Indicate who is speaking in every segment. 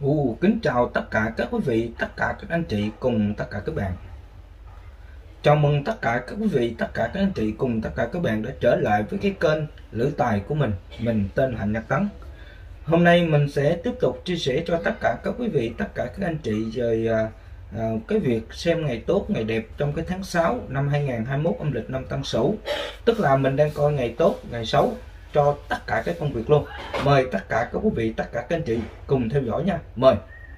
Speaker 1: Kính chào tất cả các quý vị, tất cả các anh chị cùng tất cả các bạn. Chào mừng tất cả các quý vị, tất cả các anh chị cùng tất cả các bạn đã trở lại với cái kênh Lữ Tài của mình. Mình tên Hạnh Nhật Tấn. Hôm nay mình sẽ tiếp tục chia sẻ cho tất cả các quý vị, tất cả các anh chị về cái việc xem ngày tốt, ngày đẹp trong cái tháng 6 năm 2021 âm lịch năm Tân Sửu. Tức là mình đang coi ngày tốt, ngày xấu cho tất cả các công việc luôn. Mời tất cả các quý vị, tất cả các anh chị cùng theo dõi nha. Mời.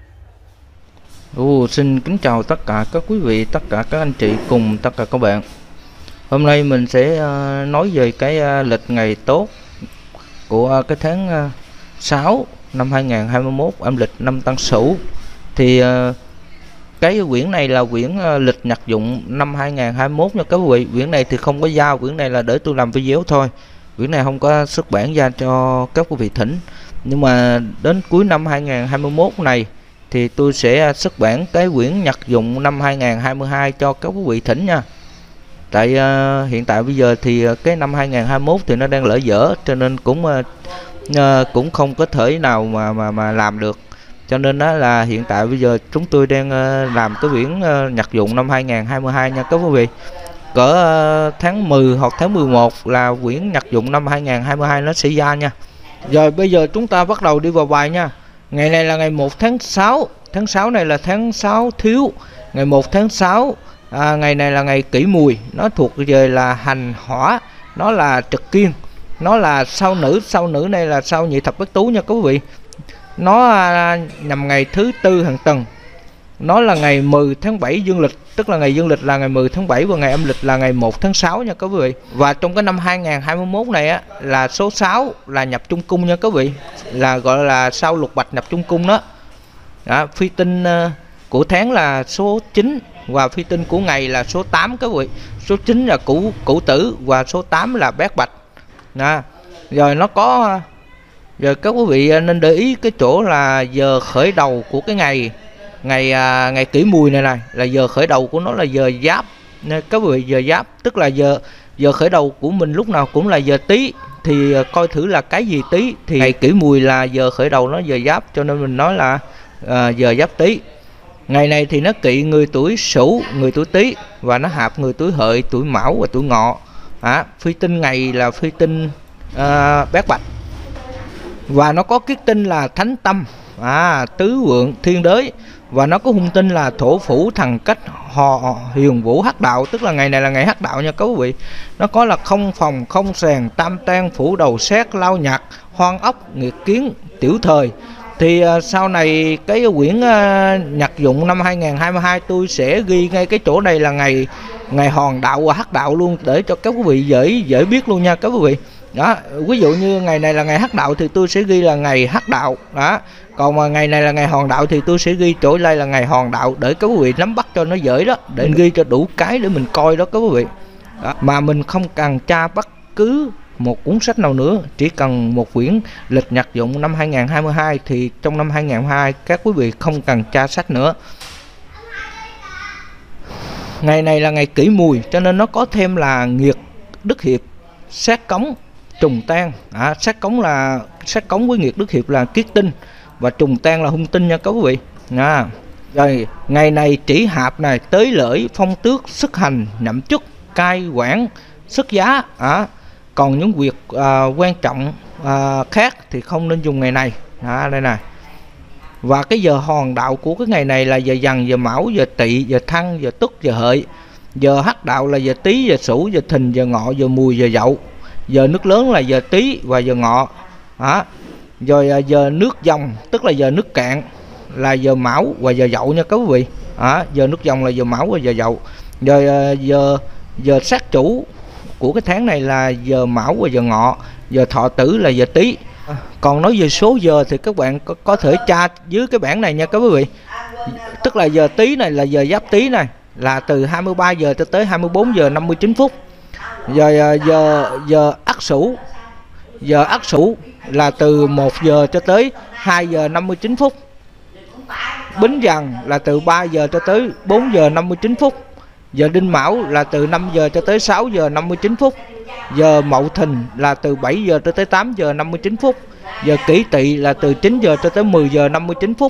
Speaker 2: Xin kính chào tất cả các quý vị, tất cả các anh chị cùng tất cả các bạn. Hôm nay mình sẽ nói về cái lịch ngày tốt của cái tháng 6 năm 2021 âm lịch năm Tân Sửu. Thì cái quyển này là quyển lịch nhật dụng năm 2021 nha các quý vị. Quyển này thì không có giao, quyển này là để tôi làm video thôi. Quyển này không có xuất bản ra cho các quý vị thỉnh. Nhưng mà đến cuối năm 2021 này thì tôi sẽ xuất bản cái quyển nhật dụng năm 2022 cho các quý vị thỉnh nha. Tại hiện tại bây giờ thì cái năm 2021 thì nó đang lỡ dở, cho nên cũng không có thể nào mà làm được. Cho nên đó là hiện tại bây giờ chúng tôi đang làm cái quyển nhật dụng năm 2022 nha các quý vị. Cỡ tháng 10 hoặc tháng 11 là quyển nhật dụng năm 2022 nó sẽ ra nha. Rồi bây giờ chúng ta bắt đầu đi vào bài nha. Ngày này là ngày 1 tháng 6. Tháng 6 này là tháng 6 thiếu. Ngày 1 tháng 6 ngày này là ngày Kỷ Mùi. Nó thuộc về là hành hỏa. Nó là trực kiên. Nó là sao nữ. Sao nữ này là sao nhị thập bát tú nha quý vị. Nó nhằm ngày thứ tư hàng tuần. Nó là ngày 10 tháng 7 dương lịch. Tức là ngày dương lịch là ngày 10 tháng 7 và ngày âm lịch là ngày 1 tháng 6 nha quý vị. Và trong cái năm 2021 này á, là số 6 là nhập trung cung nha quý vị. Là gọi là sao lục bạch nhập trung cung đó. Phi tinh của tháng là số 9 và phi tinh của ngày là số 8 quý vị. Số 9 là cửu tử và số 8 là bát bạch. Rồi nó có, giờ các quý vị nên để ý cái chỗ là giờ khởi đầu của cái ngày Kỷ Mùi này là giờ khởi đầu của nó là giờ Giáp nên các vị, giờ Giáp tức là giờ khởi đầu của mình lúc nào cũng là giờ Tý. Thì coi thử là cái gì Tý thì ngày Kỷ Mùi là giờ khởi đầu nó giờ Giáp, cho nên mình nói là giờ Giáp Tý. Ngày này thì nó kỵ người tuổi Sửu, người tuổi Tý và nó hạp người tuổi Hợi, tuổi Mão và tuổi Ngọ. Phi tinh ngày là phi tinh bát bạch và nó có kiết tinh là Thánh Tâm, tứ vượng thiên đới, và nó có hung tinh là Thổ Phủ Thần Cách Hò Hiền Vũ Hắc Đạo. Tức là ngày này là ngày Hắc Đạo nha các quý vị. Nó có là không phòng, không sàn, tam tan, phủ đầu xét, lao nhạc, hoang ốc, nghiệt kiến, tiểu thời. Thì sau này cái quyển nhật dụng năm 2022 tôi sẽ ghi ngay cái chỗ này là ngày Hòn Đạo và Hắc Đạo luôn, để cho các quý vị dễ biết luôn nha các quý vị. Ví dụ như ngày này là ngày Hắc Đạo thì tôi sẽ ghi là ngày Hắc Đạo còn mà ngày này là ngày Hòn Đạo thì tôi sẽ ghi chỗ đây là ngày Hòn Đạo, để các quý vị nắm bắt cho nó dễ đó, để mình ghi cho đủ cái để mình coi đó các quý vị. Mà mình không cần tra bất cứ một cuốn sách nào nữa, chỉ cần một quyển lịch nhật dụng năm 2022 thì trong năm 2022 các quý vị không cần tra sách nữa. Ngày này là ngày Kỷ Mùi, cho nên nó có thêm là nghiệt, đức hiệp, sát cống, trùng tan. Sát cống với nghiệt đức hiệp là kiết tinh và trùng tan là hung tinh nha các quý vị. Rồi ngày này chỉ hạp này, tới lợi, phong tước, sức hành, nhậm chức, cai quản, xuất giá. Còn những việc quan trọng khác thì không nên dùng ngày này. Đây này. Và cái giờ hòn đạo của cái ngày này là giờ Dần, giờ Mão, giờ Tỵ, giờ Thân, giờ Tuất, giờ Hợi. Giờ Hắc Đạo là giờ Tý, giờ Sửu, giờ Thìn, giờ Ngọ, giờ Mùi, giờ Dậu. Giờ nước lớn là giờ Tý và giờ Ngọ. Rồi giờ nước dòng tức là giờ nước cạn là giờ Mão và giờ Dậu nha các quý vị. Giờ nước dòng là giờ Mão và giờ Dậu. Rồi giờ sát chủ của cái tháng này là giờ Mão và giờ Ngọ. Giờ thọ tử là giờ Tý. Còn nói về số giờ thì các bạn có thể tra dưới cái bảng này nha các quý vị. Tức là giờ Tý này là giờ Giáp Tý này là từ 23 giờ cho tới 24 giờ 59 phút. Rồi giờ Ất Sửu. Giờ Ất Sửu là từ 1 giờ cho tới 2 giờ 59 phút. Bính Dần là từ 3 giờ cho tới 4 giờ 59 phút. Giờ Đinh Mão là từ 5 giờ cho tới 6 giờ 59 phút. Giờ Mậu Thìn là từ 7 giờ cho tới 8 giờ 59 phút. Giờ Kỷ Tỵ là từ 9 giờ cho tới 10 giờ 59 phút.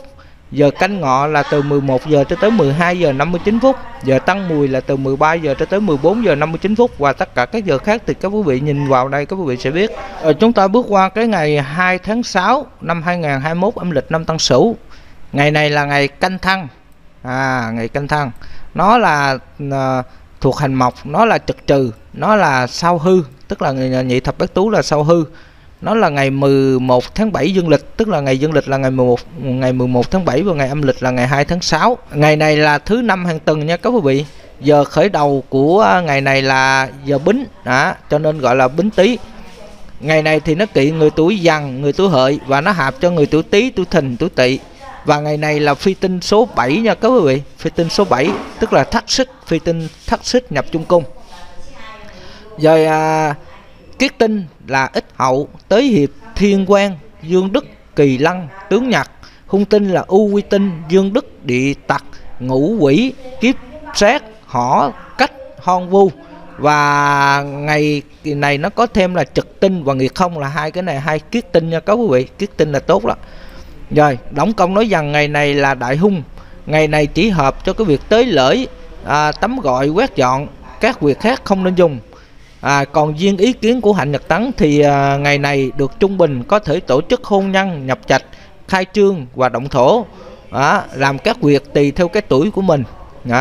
Speaker 2: Giờ canh ngọ là từ 11 giờ cho tới 12 giờ 59 phút. Giờ tăng mùi là từ 13 giờ cho tới 14 giờ 59 phút. Và tất cả các giờ khác thì các quý vị nhìn vào đây các quý vị sẽ biết. Chúng ta bước qua cái ngày 2 tháng 6 năm 2021 âm lịch năm Tân Sửu. Ngày này là ngày canh thân. Ngày canh thân. Nó là thuộc hành mộc, nó là trực trừ, nó là sao hư, tức là nhị thập bát tú là sao hư. Nó là ngày 11 tháng 7 dương lịch, tức là ngày dương lịch là ngày 11 tháng 7 và ngày âm lịch là ngày 2 tháng 6. Ngày này là thứ 5 hàng tuần nha các quý vị. Giờ khởi đầu của ngày này là giờ Bính, cho nên gọi là Bính Tý. Ngày này thì nó kỵ người tuổi Dần, người tuổi Hợi và nó hợp cho người tuổi Tý, tuổi Thìn, tuổi Tỵ. Và ngày này là phi tinh số 7 nha các quý vị. Phi tinh số 7 tức là thất xích, phi tinh thất xích nhập chung cung. Rồi kiết tinh là Ích Hậu, Tới Hiệp, Thiên Quang, Dương Đức, Kỳ Lân, Tướng Nhật. Hung tinh là U Quy Tinh, Dương Đức, Địa Tặc, Ngũ Quỷ, Kiếp Sát, Hỏa, Cách, Hon Vu. Và ngày này nó có thêm là Trực Tinh và Nghiệt Không, là hai cái này, hai kiết tinh nha các quý vị. Kiết tinh là tốt đó. Rồi Đổng Công nói rằng ngày này là đại hung. Ngày này chỉ hợp cho cái việc tới lễ, tắm gọi, quét dọn. Các việc khác không nên dùng. Còn riêng ý kiến của Hạnh Nhật Tấn thì ngày này được trung bình có thể tổ chức hôn nhân, nhập trạch, khai trương và động thổ, làm các việc tùy theo cái tuổi của mình.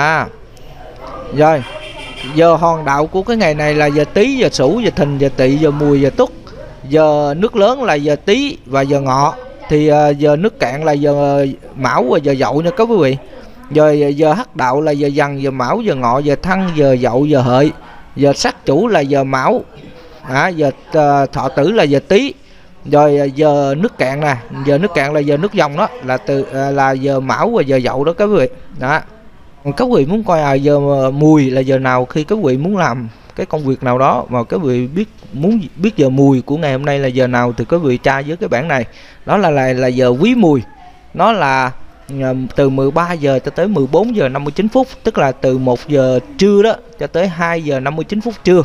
Speaker 2: Rồi giờ hòn đạo của cái ngày này là giờ Tý, giờ Sửu, giờ Thìn, giờ Tỵ, giờ Mùi, giờ Tuất. Giờ nước lớn là giờ Tý và giờ Ngọ. Thì giờ nước cạn là giờ Mão và giờ Dậu nha các quý vị. Rồi giờ hắc đạo là giờ Dần, giờ Mão, giờ Ngọ, giờ Thân, giờ Dậu, giờ Hợi. Giờ sát chủ là giờ Mão, giờ thọ tử là giờ Tý. Rồi giờ nước cạn nè, giờ nước cạn là giờ nước dòng đó, là giờ Mão và giờ Dậu đó các quý vị. Các quý vị muốn coi giờ Mùi là giờ nào khi các quý vị muốn làm cái công việc nào đó mà các quý vị muốn biết giờ Mùi của ngày hôm nay là giờ nào thì các quý vị tra với cái bảng này. Đó là giờ Quý Mùi. Nó là từ 13 giờ cho tới 14 giờ 59 phút, tức là từ 1 giờ trưa đó cho tới 2 giờ 59 phút trưa.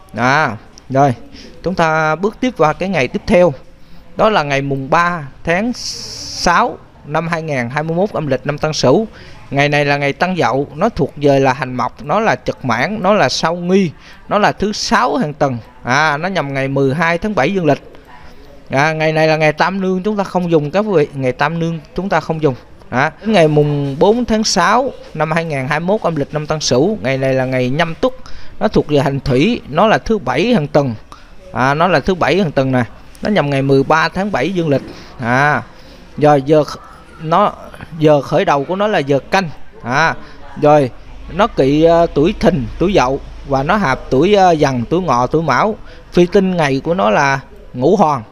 Speaker 2: Rồi chúng ta bước tiếp vào cái ngày tiếp theo. Đó là ngày mùng 3 tháng 6 năm 2021 âm lịch năm Tân Sửu. Ngày này là ngày Tân Dậu, nó thuộc về là hành mộc, nó là trực mãn, nó là sao nghi, nó là thứ 6 hàng tuần. Nó nhằm ngày 12 tháng 7 dương lịch. Ngày này là ngày Tam Nương, chúng ta không dùng các quý vị. Ngày Tam Nương chúng ta không dùng. Đến ngày mùng 4 tháng 6 năm 2021 âm lịch năm Tân Sửu. Ngày này là ngày Nhâm Tuất, nó thuộc về hành thủy, nó là thứ 7 hàng tuần. Nó là thứ 7 hàng tuần nè. Nó nhằm ngày 13 tháng 7 dương lịch. Rồi giờ khởi đầu của nó là giờ Canh. Rồi nó kỵ tuổi Thìn, tuổi Dậu và nó hợp tuổi Dần, tuổi Ngọ, tuổi Mão. Phi tinh ngày của nó là Ngũ Hoàng.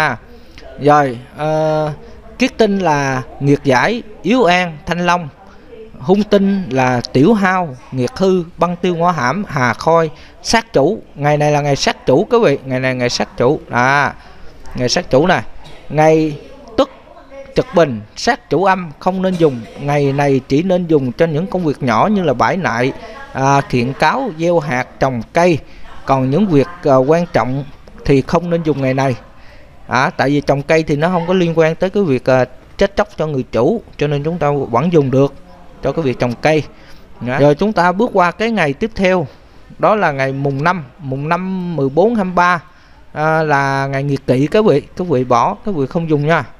Speaker 2: Rồi kiết tinh là Nghiệt Giải, Yếu An, Thanh Long. Hung tinh là Tiểu Hao, Nghiệt Hư, Băng Tiêu Ngõ Hãm, Hà Khôi, Sát Chủ. Ngày này là ngày sát chủ các vị. Ngày này ngày sát chủ. Ngày sát chủ nè. Ngày Tuất, Trực Bình, sát chủ âm không nên dùng. Ngày này chỉ nên dùng cho những công việc nhỏ như là bãi nại, kiện cáo, gieo hạt, trồng cây. Còn những việc quan trọng thì không nên dùng ngày này. Tại vì trồng cây thì nó không có liên quan tới cái việc chết chóc cho người chủ, cho nên chúng ta vẫn dùng được cho cái việc trồng cây. Rồi chúng ta bước qua cái ngày tiếp theo. Đó là ngày mùng 5 14 23 là ngày Nghiệt Kỵ các vị bỏ, các vị không dùng nha.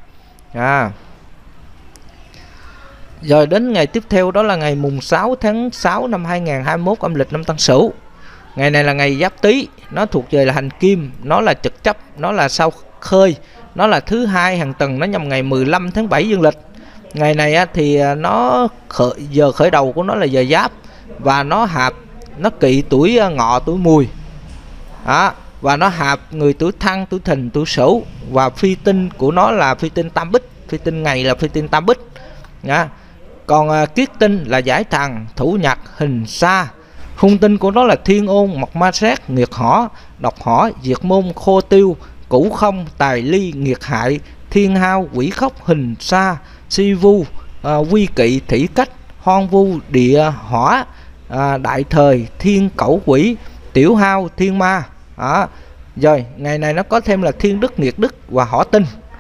Speaker 2: Rồi đến ngày tiếp theo đó là ngày mùng 6 tháng 6 năm 2021 âm lịch năm Tân Sửu. Ngày này là ngày Giáp Tý, nó thuộc về là hành kim, nó là trực chấp, nó là sao khơi, nó là thứ 2 hàng tuần, nó nhằm ngày 15 tháng 7 dương lịch. Ngày này thì nó giờ khởi đầu của nó là giờ Giáp và nó hợp, nó kỵ tuổi Ngọ, tuổi Mùi. Và nó hợp người tuổi Thân, tuổi Thìn, tuổi Sửu. Và phi tinh của nó là phi tinh Tam Bích, phi tinh ngày là phi tinh Tam Bích. Còn kiết tinh là Giải Thần, Thủ Nhật, Hình Sa. Hung tinh của nó là Thiên Ôn, Mộc Ma Sát, Nghiệt Hỏa, Độc Hỏa, Diệt Môn, Khô Tiêu, Cửu Không, Tài Ly, Nghiệt Hại, Thiên Hao, Quỷ Khốc, Hình Sa, Si Vu, Quy Kỵ, Thủy Cách, Hoang Vu, Địa Hỏa, Đại Thời, Thiên Cẩu Quỷ, Tiểu Hao, Thiên Ma. Rồi ngày này nó có thêm là Thiên Đức, Nghiệt Đức và Hỏa Tinh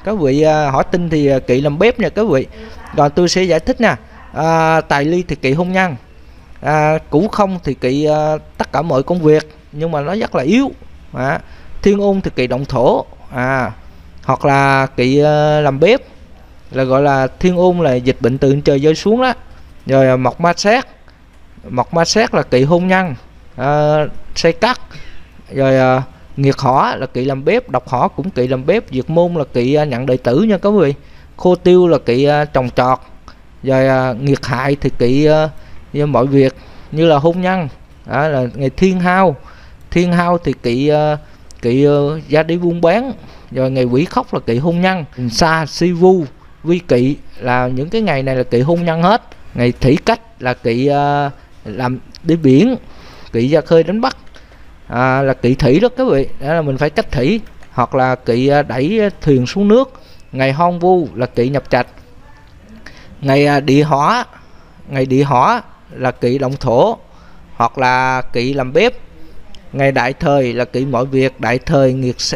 Speaker 2: các vị hỏi tinh thì kỵ làm bếp nha các vị. Rồi tôi sẽ giải thích nè. Tài ly thì kỵ hôn nhân, cũ không thì kỵ tất cả mọi công việc nhưng mà nó rất là yếu. Thiên ung thì kỵ động thổ, hoặc là kỵ làm bếp, là gọi là thiên ung là dịch bệnh từ trời rơi xuống đó. Rồi mộc ma sát là kỵ hôn nhân, xây cắt. Rồi nghiệt hỏa là kỵ làm bếp, độc hỏa cũng kỵ làm bếp, diệt môn là kỵ nhận đệ tử nha các vị. Khô tiêu là kỵ trồng trọt. Rồi nghiệt hại thì kỵ mọi việc như là hôn nhân, là ngày thiên hao thì kỵ ra đi buôn bán. Rồi ngày quỷ khóc là kỵ hôn nhân. Sa si vu vi kỵ là những cái ngày này là kỵ hôn nhân hết. Ngày thủy cách là kỵ làm đi biển, kỵ ra khơi đánh bắt, là kỵ thủy đó các vị. Đó là mình phải cách thủy, hoặc là kỵ đẩy thuyền xuống nước. Ngày hon vu là kỵ nhập trạch. Ngày địa hỏa là kỵ động thổ, hoặc là kỵ làm bếp. Ngày đại thời là kỵ mọi việc, đại thời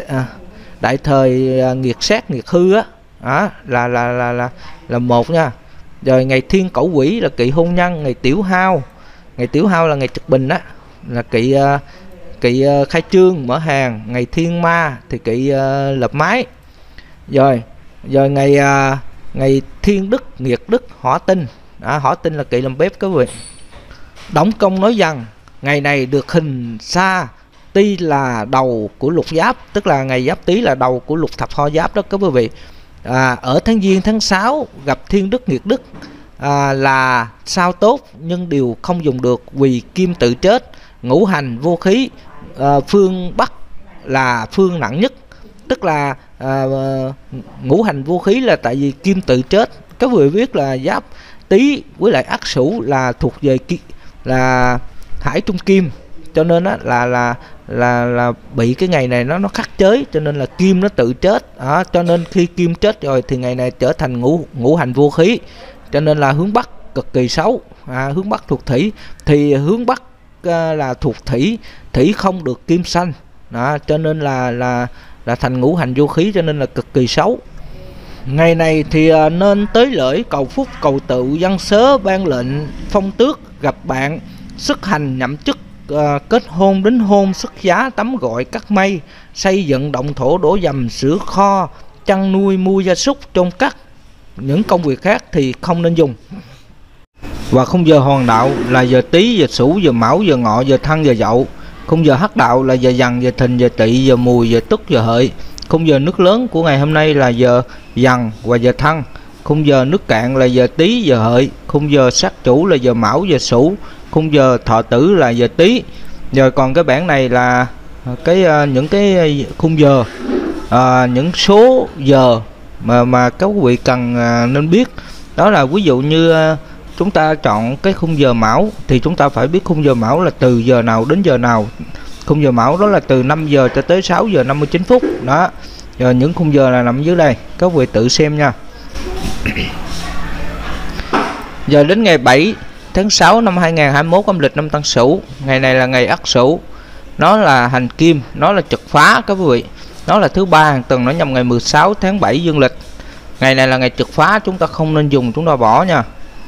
Speaker 2: nghiệt sát nghiệt hư á, là một nha. Rồi ngày thiên cẩu quỷ là kỵ hôn nhân. Ngày tiểu hao là ngày trực bình á, là kỵ khai trương mở hàng. Ngày thiên ma thì kỵ lập mái. Rồi ngày thiên đức nghiệt đức hỏa tinh, hỏa tinh là kỵ làm bếp các vị. Đổng Công nói rằng ngày này được hình xa Tý là đầu của lục giáp, tức là ngày Giáp Tý là đầu của lục thập ho giáp đó các quý vị. Ở tháng Giêng tháng 6 gặp thiên đức nghiệt đức, là sao tốt nhưng đều không dùng được vì kim tự chết. Ngũ hành vô khí, phương Bắc là phương nặng nhất, tức là ngũ hành vô khí là tại vì kim tự chết. Các vị biết là Giáp Tý với lại Ất Sửu là thuộc về là hải trung kim, cho nên là bị cái ngày này nó khắc chế, cho nên là kim nó tự chết. Cho nên khi kim chết rồi thì ngày này trở thành ngũ hành vô khí, cho nên là hướng Bắc cực kỳ xấu. Hướng Bắc thuộc thủy thì hướng Bắc là thuộc thủy, thủy không được kim xanh, cho nên là thành ngũ hành vô khí, cho nên là cực kỳ xấu. Ngày này thì nên tới lễ cầu phúc, cầu tự, văn sớ, ban lệnh, phong tước, gặp bạn, xuất hành, nhậm chức, kết hôn, đính hôn, xuất giá, tắm gọi, cắt mây, xây dựng, động thổ, đổ dầm, sửa kho, chăn nuôi, mua gia súc, chôn cắt. Những công việc khác thì không nên dùng. Và khung giờ hoàng đạo là giờ Tý, giờ Sửu, giờ Mão, giờ Ngọ, giờ Thân, giờ Dậu. Khung giờ hắc đạo là giờ Dần, giờ Thìn, giờ Tỵ, giờ Mùi, giờ Tuất, giờ Hợi. Khung giờ nước lớn của ngày hôm nay là giờ Dần và giờ Thân. Khung giờ nước cạn là giờ Tý, giờ Hợi. Khung giờ sát chủ là giờ Mão, giờ Sửu. Khung giờ thọ tử là giờ Tý. Rồi còn cái bảng này là những cái khung giờ, những số giờ mà các quý vị cần nên biết. Đó là ví dụ như chúng ta chọn cái khung giờ Mão thì chúng ta phải biết khung giờ Mão là từ giờ nào đến giờ nào. Khung giờ Mão đó là từ 5 giờ cho tới 6 giờ 59 phút đó. Rồi những khung giờ là nằm dưới đây, các quý vị tự xem nha. Giờ đến ngày 7 tháng 6 năm 2021 âm lịch năm Tân Sửu, ngày này là ngày Ất Sửu, nó là hành kim, nó là trực phá các quý vị, nó là thứ ba hàng tuần, nó nhằm ngày 16 tháng 7 dương lịch. Ngày này là ngày trực phá, chúng ta không nên dùng, chúng ta bỏ nha.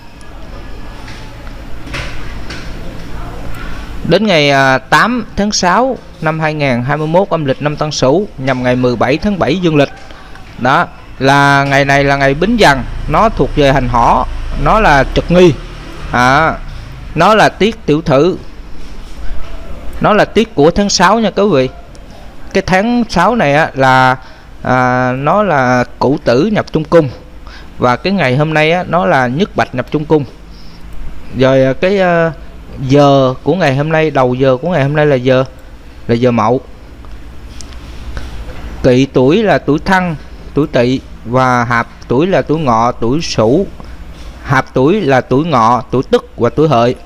Speaker 2: Đến ngày 8 tháng 6 năm 2021 âm lịch năm Tân Sửu, nhằm ngày 17 tháng 7 dương lịch. Đó là ngày này là ngày Bính Dần, nó thuộc về hành hỏa, nó là trực nghi, nó là tiết tiểu thử, nó là tiết của tháng 6 nha quý vị. Cái tháng 6 này là nó là cửu tử nhập trung cung, và cái ngày hôm nay nó là nhất bạch nhập trung cung. Rồi cái giờ của ngày hôm nay, đầu giờ của ngày hôm nay là giờ Mậu. Kỵ tuổi là tuổi Thân, tuổi Tỵ, và hạp tuổi là tuổi Ngọ, tuổi Sửu. Hạp tuổi là tuổi Ngọ, tuổi Tuất và tuổi Hợi.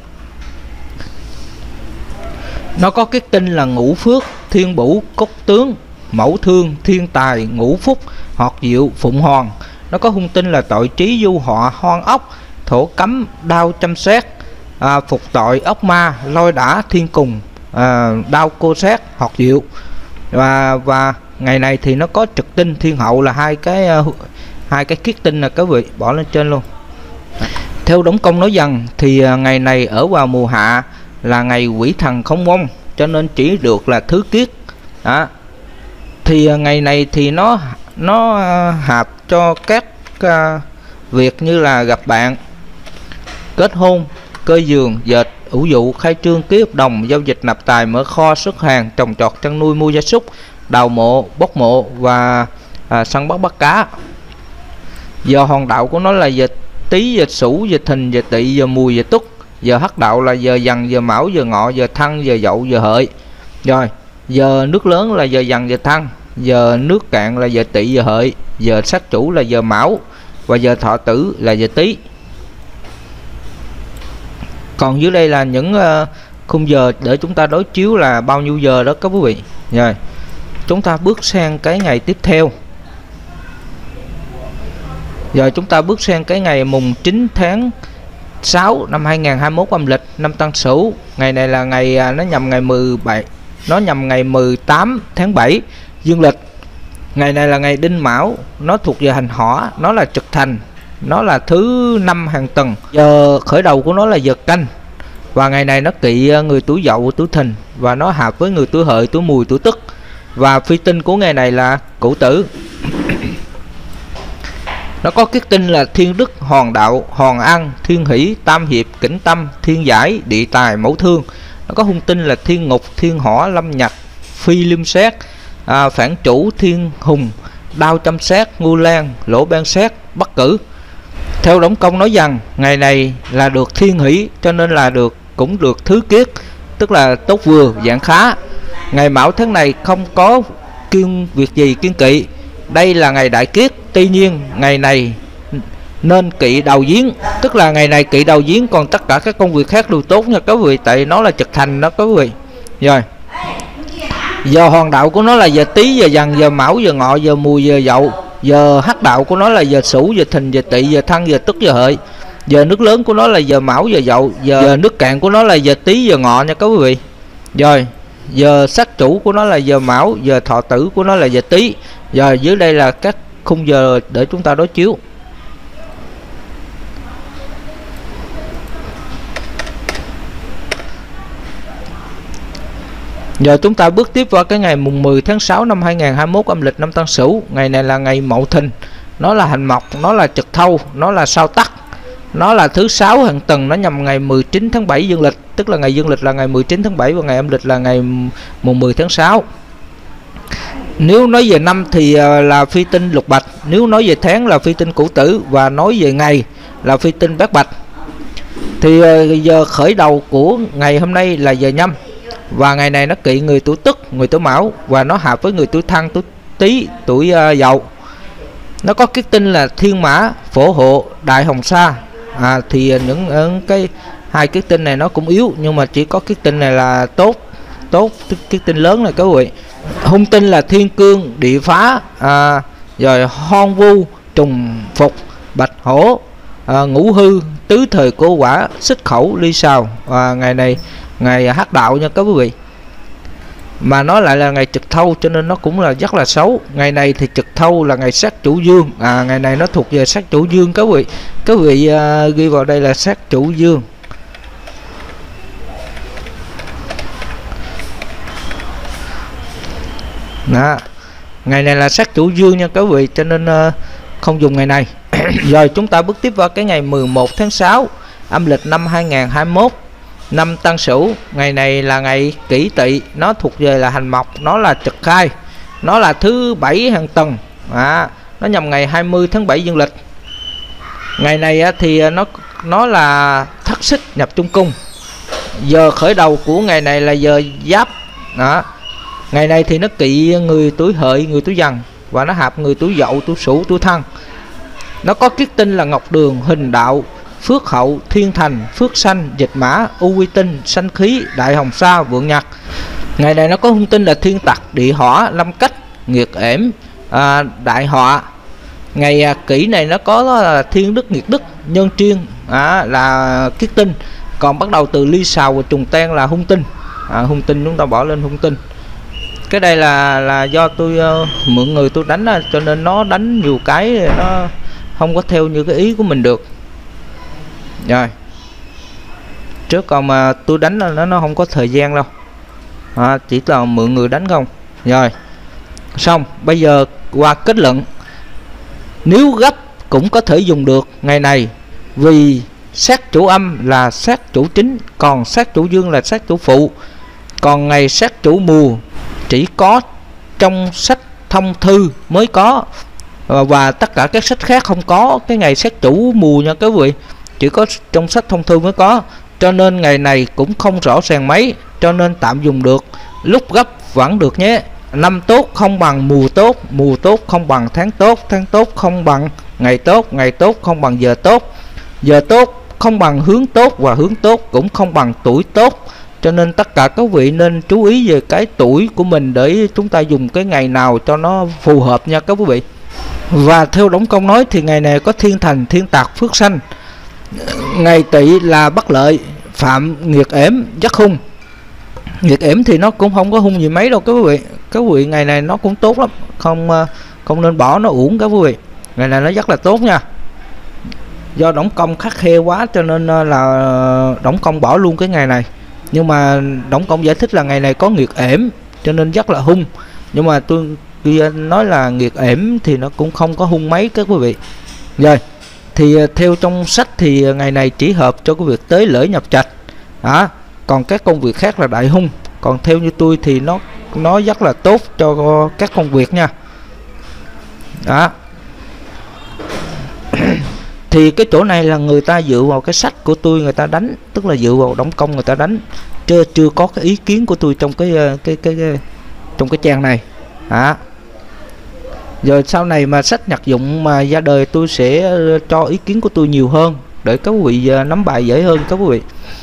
Speaker 2: Nó có cái tinh là Ngũ Phước, Thiên Bửu, Cốc Tướng, Mẫu Thương, Thiên Tài, Ngũ Phúc, Hoạt Diệu, Phụng Hoàng. Nó có hung tinh là tội trí, du họa, hoang ốc, thổ cấm, đao chăm xét, phục tội, ốc ma, lôi đả, thiên cùng, đao cô xét, Hoạt Diệu. Và ngày này thì nó có trực tinh thiên hậu là hai cái kiết tinh là các vị bỏ lên trên luôn. Theo Đổng Công nói rằng thì ngày này ở vào mùa hạ là ngày quỷ thần không mong, cho nên chỉ được là thứ kiết đó. Thì ngày này thì nó hợp cho các việc như là gặp bạn, kết hôn, cơ giường, dệt, ủ dụ, khai trương, ký hợp đồng, giao dịch nạp tài, mở kho, xuất hàng, trồng trọt, chăn nuôi, mua gia súc, đào mộ, bốc mộ và săn bắt cá. Giờ hòn đạo của nó là giờ Tý, giờ Sửu, giờ Thìn, giờ Tỵ, giờ Mùi, giờ Tuất. Giờ hắc đạo là giờ Dần, giờ Mão, giờ Ngọ, giờ Thân, giờ Dậu, giờ Hợi. Rồi giờ nước lớn là giờ Dần, giờ Thân. Giờ nước cạn là giờ Tỵ, giờ Hợi. Giờ sát chủ là giờ Mão. Và giờ thọ tử là giờ Tý. Còn dưới đây là những khung giờ để chúng ta đối chiếu là bao nhiêu giờ đó các quý vị. Rồi chúng ta bước sang cái ngày tiếp theo. Giờ chúng ta bước sang cái ngày mùng 9 tháng 6 năm 2021 âm lịch, năm Tân Sửu. Ngày này là ngày nó nhằm ngày 18 tháng 7 dương lịch. Ngày này là ngày Đinh Mão, nó thuộc giờ hành hỏa, nó là trực thành, nó là thứ 5 hàng tuần. Giờ khởi đầu của nó là giờ Canh. Và ngày này nó kỵ người tuổi Dậu, tuổi Thìn, và nó hợp với người tuổi Hợi, tuổi Mùi, tuổi Tuất. Và phi tinh của ngày này là Cửu Tử. Nó có kiết tinh là Thiên Đức, Hòn Đạo, Hòn Ăn, Thiên Hỷ, Tam Hiệp, Kỉnh Tâm, Thiên Giải, Địa Tài, Mẫu Thương. Nó có hung tinh là Thiên Ngục, Thiên Hỏa, Lâm Nhật, Phi Liêm Sát, Phản Chủ, Thiên Hùng, Đao Châm Sát, Ngưu Lan, Lỗ Ban Sát, Bắc Cử. Theo Đổng Công nói rằng ngày này là được thiên hỷ, cho nên là cũng được thứ kiết, tức là tốt vừa, dạng khá. Ngày Mão tháng này không có việc gì kiêng kỵ. Đây là ngày đại kiết, tuy nhiên ngày này nên kỵ đầu giếng, tức là ngày này kỵ đầu giếng, còn tất cả các công việc khác đều tốt nha các vị, tại nó là trực thành đó các vị. Rồi giờ hòn đạo của nó là giờ Tý, giờ Dần, giờ Mão, giờ Ngọ, giờ Mùi, giờ Dậu. Giờ hắc đạo của nó là giờ Sửu, giờ Thìn, giờ Tỵ, giờ Thân, giờ Tuất, giờ Hợi. Giờ nước lớn của nó là giờ Mão, giờ Dậu. Giờ nước cạn của nó là giờ Tý, giờ Ngọ nha các quý vị. Rồi giờ sát chủ của nó là giờ Mão, giờ thọ tử của nó là giờ Tý. Rồi dưới đây là các khung giờ để chúng ta đối chiếu. Giờ chúng ta bước tiếp vào cái ngày mùng 10 tháng 6 năm 2021 âm lịch năm Tân Sửu. Ngày này là ngày Mậu Thìn, nó là hành mộc, nó là trực thâu, nó là sao tắc, nó là thứ 6 hàng tuần, nó nhằm ngày 19 tháng 7 dương lịch, tức là ngày dương lịch là ngày 19 tháng 7 và ngày âm lịch là ngày mùng 10 tháng 6. Nếu nói về năm thì là phi tinh Lục Bạch, nếu nói về tháng là phi tinh Cửu Tử, và nói về ngày là phi tinh Bát Bạch. Thì giờ khởi đầu của ngày hôm nay là giờ Nhâm, và ngày này nó kỵ người tuổi Tuất, người tuổi Mão, và nó hợp với người tuổi Thân, tuổi Tý, tuổi Dậu. Nó có kiết tinh là Thiên Mã, Phổ Hộ, Đại Hồng Sa. Thì những cái hai kiết tinh này nó cũng yếu, nhưng mà chỉ có kiết tinh này là tốt kiết tinh lớn này các vị. Hung tinh là Thiên Cương, Địa Phá, rồi Hoang Vu, Trùng Phục, Bạch Hổ, Ngũ Hư, Tứ Thời Cô Quả, Xích Khẩu, Ly Sào. Ngày này ngày hắc đạo nha các quý vị, mà nó lại là ngày trực thâu cho nên nó cũng là rất là xấu. Ngày này thì trực thâu là ngày sát chủ dương, ngày này nó thuộc về sát chủ dương các vị ghi vào đây là sát chủ dương. Đó, ngày này là sát chủ dương nha các vị, cho nên không dùng ngày này. Rồi chúng ta bước tiếp vào cái ngày 11 tháng 6 âm lịch năm 2021 năm Tân Sửu. Ngày này là ngày Kỷ Tỵ, nó thuộc về là hành mộc, nó là trực khai, nó là thứ 7 hàng tuần, nó nhằm ngày 20 tháng 7 dương lịch. Ngày này thì nó là Thất Xích nhập Trung Cung. Giờ khởi đầu của ngày này là giờ Giáp. Ngày này thì nó kỵ người tuổi Hợi, người tuổi Dần, và nó hợp người tuổi Dậu, tuổi Sửu, tuổi Thân. Nó có kiết tinh là Ngọc Đường, Hình Đạo, Phước Hậu, Thiên Thành, Phước Sanh, Dịch Mã, U Quy Tinh, Sanh Khí, Đại Hồng Sa, Vượng Nhật. Ngày này nó có hung tinh là Thiên Tặc, Địa Hỏa, Lâm Cách, Nghiệt Ẻm, Đại Họa. Ngày Kỷ này nó có là Thiên Đức, Nghiệt Đức, Nhân Triên là kiết tinh. Còn bắt đầu từ Ly Sào và Trùng Ten là hung tinh. Hung tinh chúng ta bỏ lên hung tinh. Cái đây là do tôi mượn người tôi đánh á, cho nên nó đánh nhiều cái nó không có theo như cái ý của mình được. Rồi trước còn mà tôi đánh là nó không có thời gian đâu, chỉ là mượn người đánh không. Rồi xong, bây giờ qua kết luận. Nếu gấp cũng có thể dùng được ngày này, vì sát chủ âm là sát chủ chính, còn sát chủ dương là sát chủ phụ. Còn ngày sát chủ mùa chỉ có trong sách thông thư mới có, và tất cả các sách khác không có cái ngày sát chủ mùa nha các vị, chỉ có trong sách thông thư mới có. Cho nên ngày này cũng không rõ ràng mấy, cho nên tạm dùng được, lúc gấp vẫn được nhé. Năm tốt không bằng mùa tốt, mùa tốt không bằng tháng tốt, tháng tốt không bằng ngày tốt, ngày tốt không bằng giờ tốt, giờ tốt không bằng hướng tốt, và hướng tốt cũng không bằng tuổi tốt. Cho nên tất cả các vị nên chú ý về cái tuổi của mình để chúng ta dùng cái ngày nào cho nó phù hợp nha các quý vị. Và theo Đổng Công nói thì ngày này có thiên thành, thiên tạc, phước sanh. Ngày Tỵ là bất lợi, phạm nghiệt ẻm, rất hung. Nghiệt ẻm thì nó cũng không có hung gì mấy đâu các quý vị. Các quý vị ngày này nó cũng tốt lắm, không nên bỏ nó uổng các quý vị. Ngày này nó rất là tốt nha. Do Đổng Công khắt khe quá cho nên là Đổng Công bỏ luôn cái ngày này. Nhưng mà Đổng Công giải thích là ngày này có nghiệt ẻm cho nên rất là hung. Nhưng mà tôi nói là nghiệt ẻm thì nó cũng không có hung mấy các quý vị. Rồi thì theo trong sách thì ngày này chỉ hợp cho cái việc tế lễ nhập trạch, còn các công việc khác là đại hung. Còn theo như tôi thì nó rất là tốt cho các công việc nha. Đó. Thì cái chỗ này là người ta dựa vào cái sách của tôi người ta đánh, tức là dựa vào Đổng Công người ta đánh, chưa có cái ý kiến của tôi trong trong cái trang này. Rồi sau này mà sách nhạc dụng mà ra đời tôi sẽ cho ý kiến của tôi nhiều hơn để các quý vị nắm bài dễ hơn các quý vị.